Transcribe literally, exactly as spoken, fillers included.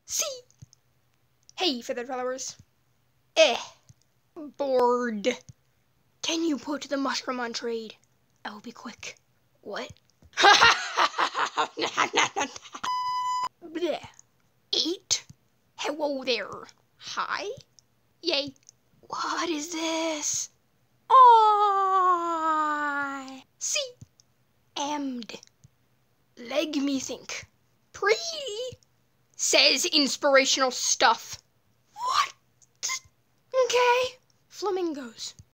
C. Hey, feathered followers. Eh. Bored. Can you put the mushroom on trade? I will be quick. What? Bleh. Eight? Hello there. Hi? Yay. What is this? I see. Amd. Leg me think. Pretty. Says inspirational stuff. What? Okay. Flamingos.